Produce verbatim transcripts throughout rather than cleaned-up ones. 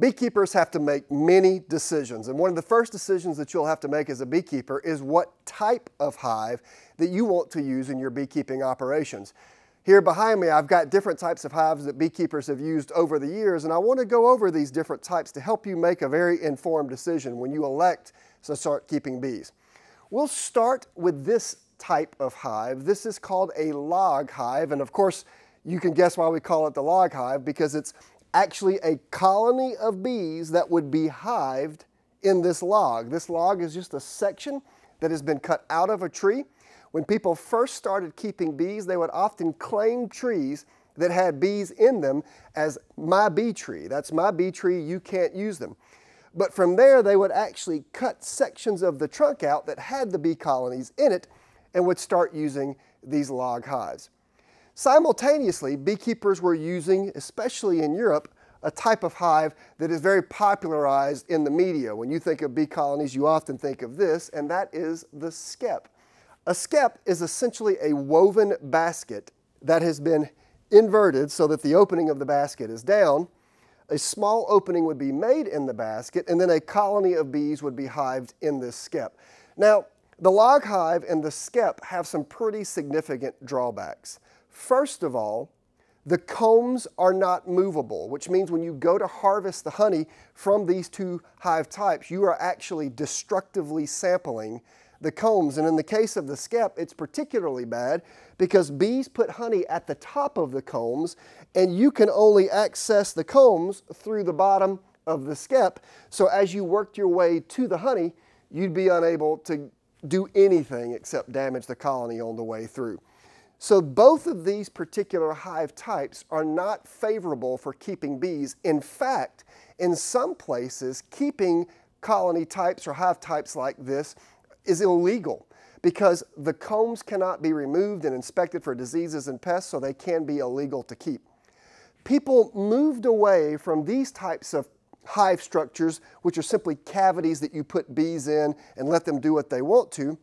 Beekeepers have to make many decisions, and one of the first decisions that you'll have to make as a beekeeper is what type of hive that you want to use in your beekeeping operations. Here behind me, I've got different types of hives that beekeepers have used over the years, and I want to go over these different types to help you make a very informed decision when you elect to start keeping bees. We'll start with this type of hive. This is called a log hive, and of course, you can guess why we call it the log hive, because it's actually a colony of bees that would be hived in this log. This log is just a section that has been cut out of a tree. When people first started keeping bees, they would often claim trees that had bees in them as my bee tree. That's my bee tree, you can't use them. But from there, they would actually cut sections of the trunk out that had the bee colonies in it and would start using these log hives. Simultaneously, beekeepers were using, especially in Europe, a type of hive that is very popularized in the media. When you think of bee colonies, you often think of this, and that is the skep. A skep is essentially a woven basket that has been inverted so that the opening of the basket is down. A small opening would be made in the basket, and then a colony of bees would be hived in this skep. Now, the log hive and the skep have some pretty significant drawbacks. First of all, the combs are not movable, which means when you go to harvest the honey from these two hive types, you are actually destructively sampling the combs. And in the case of the skep, it's particularly bad because bees put honey at the top of the combs, and you can only access the combs through the bottom of the skep. So as you worked your way to the honey, you'd be unable to do anything except damage the colony on the way through. So both of these particular hive types are not favorable for keeping bees. In fact, in some places, keeping colony types or hive types like this is illegal because the combs cannot be removed and inspected for diseases and pests, so they can be illegal to keep. People moved away from these types of hive structures, which are simply cavities that you put bees in and let them do what they want to,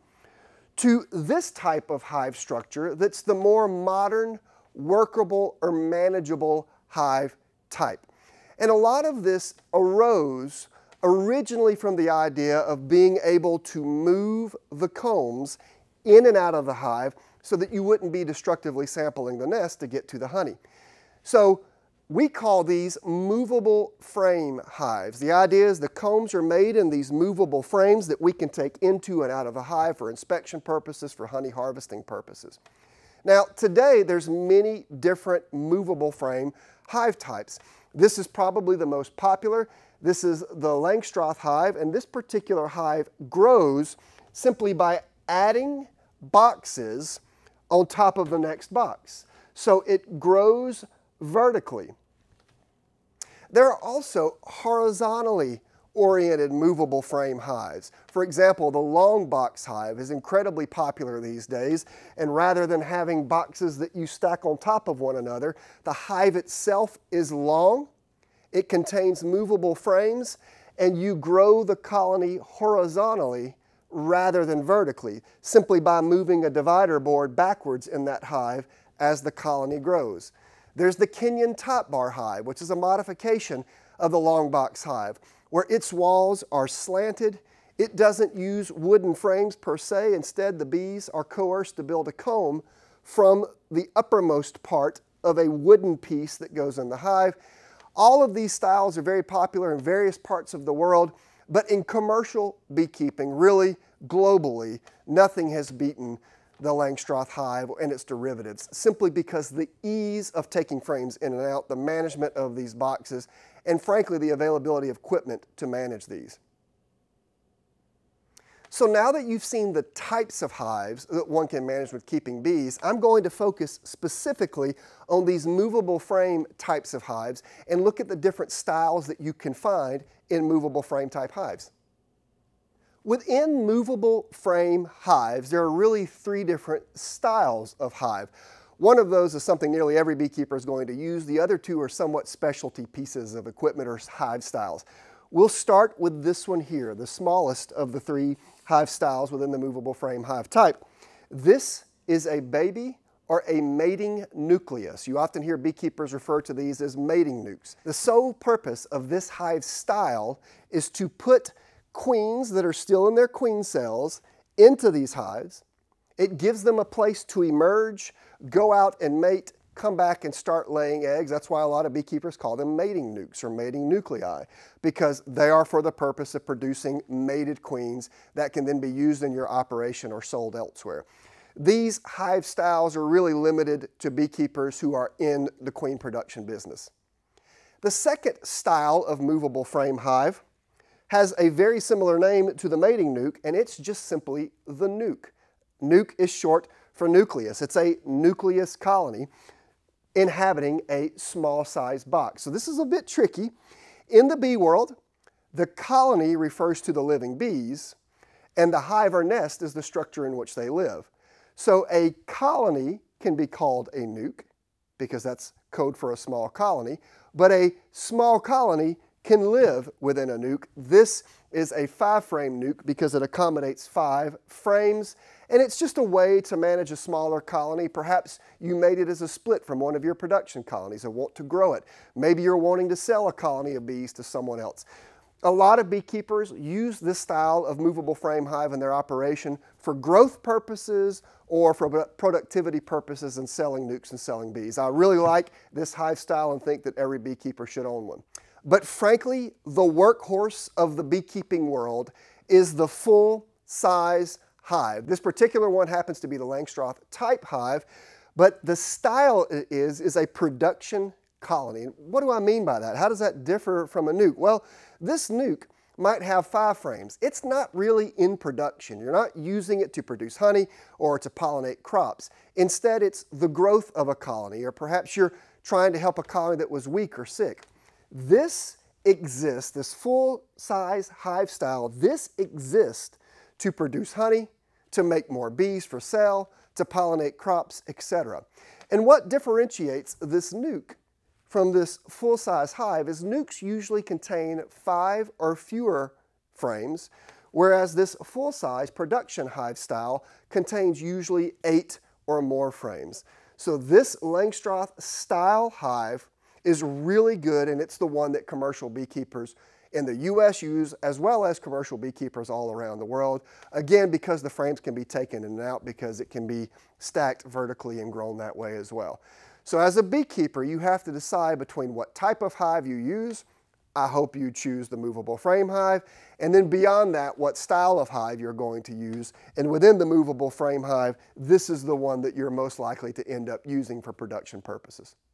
to this type of hive structure that's the more modern, workable, or manageable hive type. And a lot of this arose originally from the idea of being able to move the combs in and out of the hive so that you wouldn't be destructively sampling the nest to get to the honey. So we call these movable frame hives. The idea is the combs are made in these movable frames that we can take into and out of the hive for inspection purposes, for honey harvesting purposes. Now, today there's many different movable frame hive types. This is probably the most popular. This is the Langstroth hive, and this particular hive grows simply by adding boxes on top of the next box. So it grows vertically. There are also horizontally oriented movable frame hives. For example, the long box hive is incredibly popular these days, and rather than having boxes that you stack on top of one another, the hive itself is long, it contains movable frames, and you grow the colony horizontally rather than vertically, simply by moving a divider board backwards in that hive as the colony grows. There's the Kenyan top bar hive, which is a modification of the long box hive, where its walls are slanted. It doesn't use wooden frames per se. Instead, the bees are coerced to build a comb from the uppermost part of a wooden piece that goes in the hive. All of these styles are very popular in various parts of the world, but in commercial beekeeping, really globally, nothing has beaten the Langstroth hive and its derivatives, simply because the ease of taking frames in and out, the management of these boxes, and frankly, the availability of equipment to manage these. So now that you've seen the types of hives that one can manage with keeping bees, I'm going to focus specifically on these movable frame types of hives and look at the different styles that you can find in movable frame type hives. Within movable frame hives, there are really three different styles of hive. One of those is something nearly every beekeeper is going to use. The other two are somewhat specialty pieces of equipment or hive styles. We'll start with this one here, the smallest of the three hive styles within the movable frame hive type. This is a baby or a mating nucleus. You often hear beekeepers refer to these as mating nukes. The sole purpose of this hive style is to put queens that are still in their queen cells into these hives. It gives them a place to emerge, go out and mate, come back and start laying eggs. That's why a lot of beekeepers call them mating nukes or mating nuclei, because they are for the purpose of producing mated queens that can then be used in your operation or sold elsewhere. These hive styles are really limited to beekeepers who are in the queen production business. The second style of movable frame hive has a very similar name to the mating nuke, and it's just simply the nuke. Nuke is short for nucleus. It's a nucleus colony inhabiting a small-sized box. So this is a bit tricky. In the bee world, the colony refers to the living bees, and the hive or nest is the structure in which they live. So a colony can be called a nuke, because that's code for a small colony, but a small colony can live within a nuke. This is a five-frame nuke because it accommodates five frames, and it's just a way to manage a smaller colony. Perhaps you made it as a split from one of your production colonies and want to grow it. Maybe you're wanting to sell a colony of bees to someone else. A lot of beekeepers use this style of movable frame hive in their operation for growth purposes or for productivity purposes and selling nukes and selling bees. I really like this hive style and think that every beekeeper should own one. But frankly, the workhorse of the beekeeping world is the full-size hive. This particular one happens to be the Langstroth type hive, but the style it is is a production colony. What do I mean by that? How does that differ from a nuke? Well, this nuke might have five frames. It's not really in production. You're not using it to produce honey or to pollinate crops. Instead, it's the growth of a colony, or perhaps you're trying to help a colony that was weak or sick. This exists, this full-size hive style, this exists to produce honey, to make more bees for sale, to pollinate crops, et cetera. And what differentiates this nuke from this full-size hive is nukes usually contain five or fewer frames, whereas this full-size production hive style contains usually eight or more frames. So this Langstroth style hive is really good, and it's the one that commercial beekeepers in the U S use, as well as commercial beekeepers all around the world. Again, because the frames can be taken in and out, because it can be stacked vertically and grown that way as well. So as a beekeeper, you have to decide between what type of hive you use. I hope you choose the movable frame hive, and then beyond that, what style of hive you're going to use. And within the movable frame hive, this is the one that you're most likely to end up using for production purposes.